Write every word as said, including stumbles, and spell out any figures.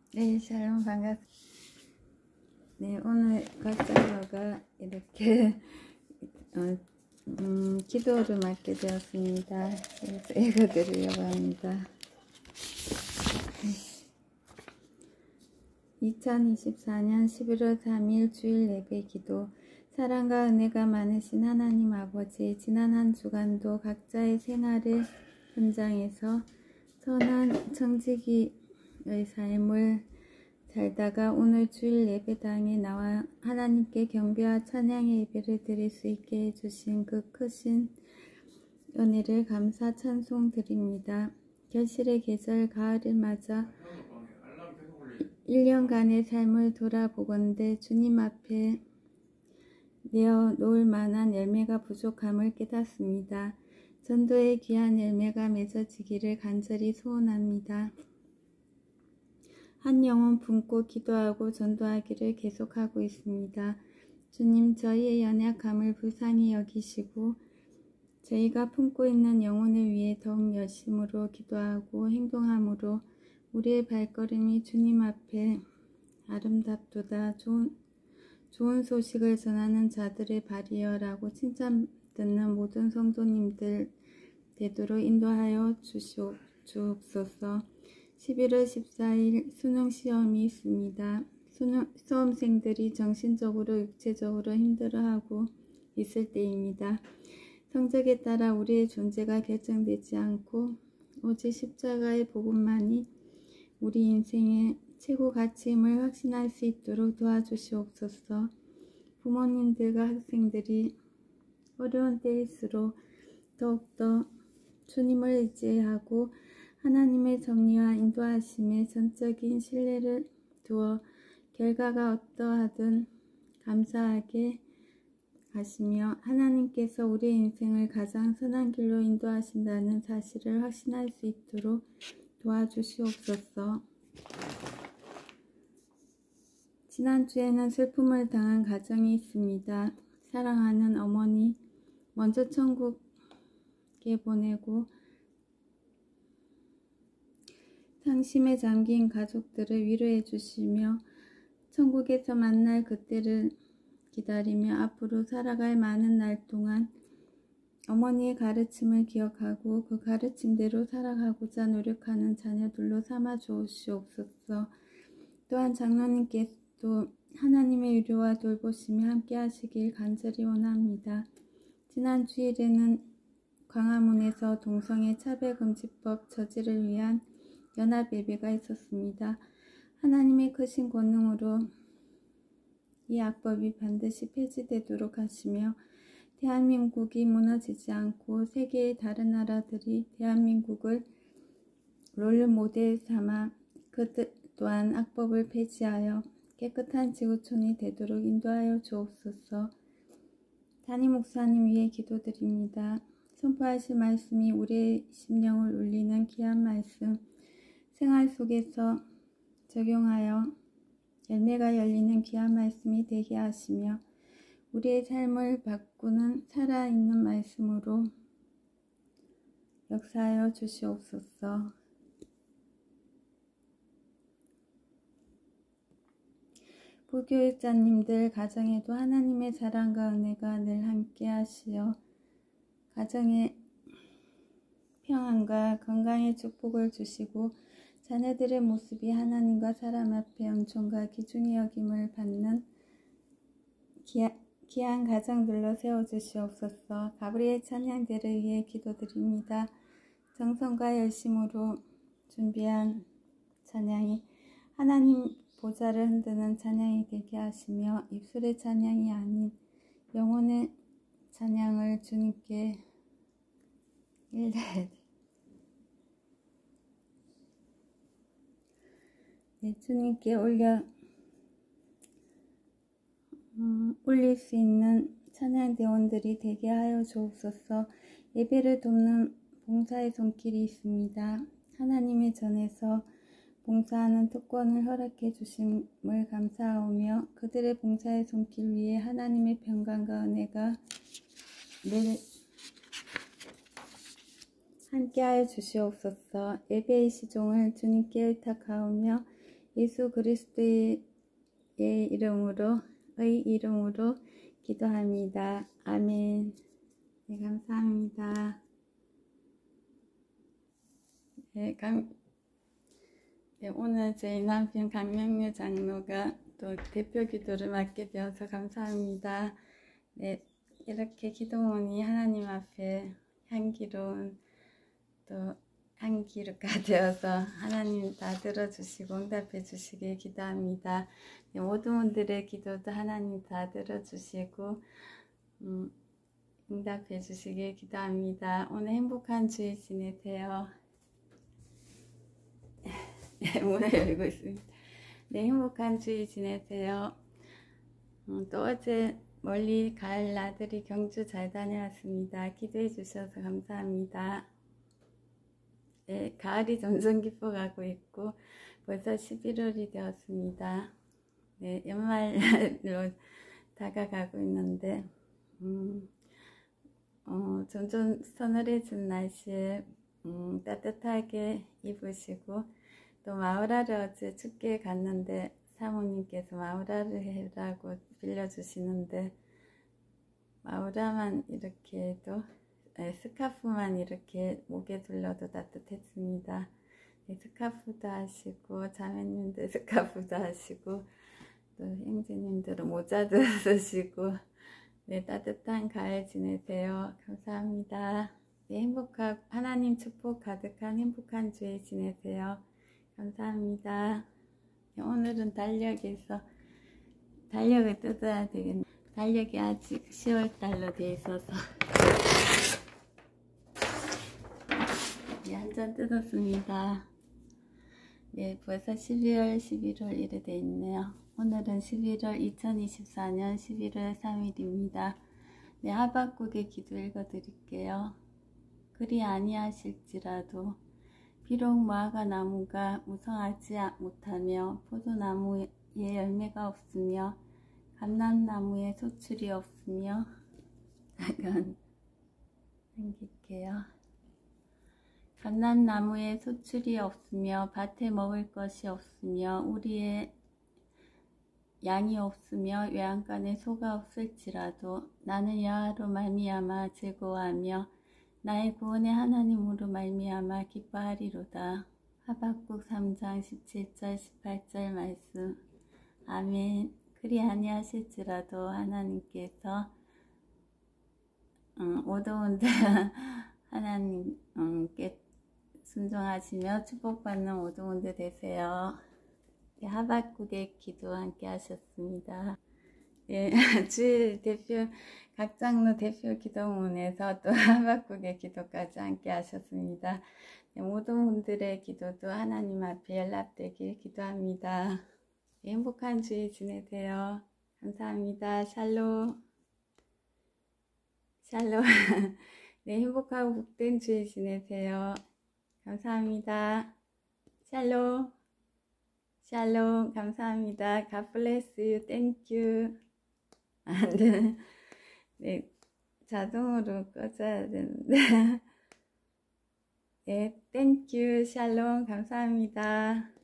네, 샬롬 반갑습니다. 네, 오늘 각장로가 이렇게 어, 음, 기도를 맡게 되었습니다. 그래서 읽어드리려고 합니다. 이천이십사 년 십일월 삼일 주일 예배 기도. 사랑과 은혜가 많으신 하나님 아버지, 지난 한 주간도 각자의 생활의 현장에서 선한 청지기의 삶을 살다가 오늘 주일 예배당에 나와 하나님께 경배와 찬양의 예배를 드릴 수 있게 해주신 그 크신 은혜를 감사 찬송 드립니다. 결실의 계절 가을을 맞아 일 년간의 삶을 돌아보건대 주님 앞에 내어 놓을 만한 열매가 부족함을 깨닫습니다. 전도의 귀한 열매가 맺어지기를 간절히 소원합니다. 한 영혼 품고 기도하고 전도하기를 계속하고 있습니다. 주님, 저희의 연약함을 불쌍히 여기시고 저희가 품고 있는 영혼을 위해 더욱 열심으로 기도하고 행동함으로 우리의 발걸음이 주님 앞에 아름답도다. 좋은, 좋은 소식을 전하는 자들의 발이여라고 칭찬 듣는 모든 성도님들 되도록 인도하여 주시오, 주옵소서. 십일월 십사일 수능 시험이 있습니다. 수능, 수험생들이 정신적으로 육체적으로 힘들어하고 있을 때입니다. 성적에 따라 우리의 존재가 결정되지 않고 오직 십자가의 복음만이 우리 인생의 최고 가치임을 확신할 수 있도록 도와주시옵소서. 부모님들과 학생들이 어려운 때일수록 더욱더 주님을 의지하고 하나님의 섭리와 인도하심에 전적인 신뢰를 두어 결과가 어떠하든 감사하게 하시며 하나님께서 우리의 인생을 가장 선한 길로 인도하신다는 사실을 확신할 수 있도록 도와주시옵소서. 지난주에는 슬픔을 당한 가정이 있습니다. 사랑하는 어머니, 먼저 천국에 보내고 상심에 잠긴 가족들을 위로해 주시며 천국에서 만날 그때를 기다리며 앞으로 살아갈 많은 날 동안 어머니의 가르침을 기억하고 그 가르침대로 살아가고자 노력하는 자녀들로 삼아 주시옵소서. 또한 장로님께서도 하나님의 위로와 돌보심이 함께 하시길 간절히 원합니다. 지난 주일에는 광화문에서 동성애 차별금지법 저지를 위한 연합 예배가 있었습니다. 하나님의 크신 권능으로 이 악법이 반드시 폐지되도록 하시며 대한민국이 무너지지 않고 세계의 다른 나라들이 대한민국을 롤 모델 삼아 그 또한 악법을 폐지하여 깨끗한 지구촌이 되도록 인도하여 주옵소서. 담임 목사님 위해 기도드립니다. 선포하실 말씀이 우리의 심령을 울리는 귀한 말씀, 생활 속에서 적용하여 열매가 열리는 귀한 말씀이 되게 하시며 우리의 삶을 바꾸는 살아있는 말씀으로 역사하여 주시옵소서. 부교육자님들 가정에도 하나님의 사랑과 은혜가 늘 함께 하시어 가정의 평안과 건강의 축복을 주시고 자녀들의 모습이 하나님과 사람 앞에 은총과 귀중히 여김을 받는 기하, 귀한 가정들로 세워주시옵소서. 가브리엘 찬양대를 위해 기도드립니다. 정성과 열심으로 준비한 찬양이 하나님 보좌를 흔드는 찬양이 되게 하시며 입술의 찬양이 아닌 영혼의 찬양을 주님께 일러야 네, 주님께 올려 음, 올릴 수 있는 찬양대원들이 되게 하여 주옵소서. 예배를 돕는 봉사의 손길이 있습니다. 하나님의 전에서 봉사하는 특권을 허락해 주심을 감사하오며 그들의 봉사의 손길 위에 하나님의 평강과 은혜가 늘 함께하여 주시옵소서. 예배의 시종을 주님께 의탁하오며 예수 그리스도의 이름으로, 의 이름으로 기도합니다. 아멘. 네, 감사합니다. 네, 감, 네, 오늘 저희 남편 강명유 장로가 또 대표 기도를 맡게 되어서 감사합니다. 네, 이렇게 기도문이 하나님 앞에 향기로운 또 향기가 되어서 하나님 다 들어주시고 응답해 주시길 기도합니다. 네, 모든 분들의 기도도 하나님 다 들어주시고 음, 응답해 주시길 기도합니다. 오늘 행복한 주일 지내세요. 네, 문을 열고 있습니다. 네, 행복한 주일 지내세요. 음, 또 어제 멀리 가을 나들이 경주 잘 다녀왔습니다. 기도해 주셔서 감사합니다. 네, 가을이 점점 깊어가고 있고 벌써 십일월이 되었습니다. 네, 연말로 다가가고 있는데 음, 어, 점점 서늘해진 날씨에 음, 따뜻하게 입으시고 또 마우라를 어제 춥게 갔는데 사모님께서 마우라를 해라고 빌려주시는데 마우라만 이렇게 해도 네, 스카프만 이렇게 목에 둘러도 따뜻했습니다. 네, 스카프도 하시고 자매님들 스카프도 하시고 또 형제님들은 모자도 쓰시고 네, 따뜻한 가을 지내세요. 감사합니다. 네, 행복하고 하나님 축복 가득한 행복한 주일 지내세요. 감사합니다. 네, 오늘은 달력에서 달력을 뜯어야 되겠네. 달력이 아직 시월 달로 되어 있어서 네, 한 장 뜯었습니다. 네, 벌써 십이월, 십일월 이래 되어 있네요. 오늘은 십일월 이천이십사년 십일월 삼일입니다. 네, 하박국의 기도 읽어드릴게요. 그리 아니하실지라도 비록 무화과 나무가 무성하지 못하며 포도나무에 열매가 없으며 감람나무에 소출이 없으며 잠깐 넘길게요. 감람나무에 소출이 없으며 밭에 먹을 것이 없으며 우리의 양이 없으며 외양간에 소가 없을지라도 나는 여호와로 말미암아 즐거워하며 나의 구원의 하나님으로 말미암아 기뻐하리로다. 하박국 삼장 십칠절 십팔절 말씀. 아멘. 그리 아니하실지라도 하나님께서 음, 오도운들 하나님께 순종하시며 축복받는 오도운들 되세요. 네, 하박국의 기도 함께 하셨습니다. 예, 주일 대표, 각 장로 대표 기도문에서 또 하박국의 기도까지 함께 하셨습니다. 네, 모든 분들의 기도도 하나님 앞에 연락되길 기도합니다. 네, 행복한 주일 지내세요. 감사합니다. 샬롬. 샬롬. 네, 행복하고 복된 주일 지내세요. 감사합니다. 샬롬. 샬롬. 감사합니다. God bless you. Thank you. 안 돼. 네, 자동으로 꺼져야 되는데. 네, thank you. 샬롬. 감사합니다.